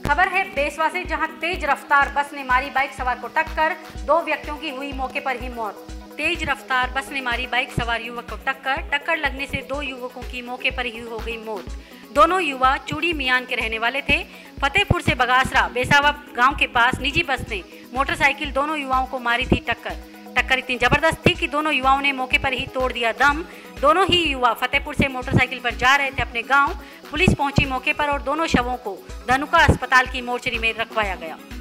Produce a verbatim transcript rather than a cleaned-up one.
खबर है बेसवा से, जहां तेज रफ्तार बस ने मारी बाइक सवार को टक्कर, दो व्यक्तियों की हुई मौके पर ही मौत। तेज रफ्तार बस ने मारी बाइक सवार युवक को टक्कर टक्कर लगने से दो युवकों की मौके पर ही हो गई मौत। दोनों युवा चूड़ी मियान के रहने वाले थे। फतेहपुर से बगासरा बेसावा गांव के पास निजी बस ने मोटरसाइकिल दोनों युवाओं को मारी थी टक्कर। टक्कर इतनी जबरदस्त थी कि दोनों युवाओं ने मौके पर ही तोड़ दिया दम। दोनों ही युवा फतेहपुर से मोटरसाइकिल पर जा रहे थे अपने गांव। पुलिस पहुंची मौके पर और दोनों शवों को धनुका अस्पताल की मोर्चरी में रखवाया गया।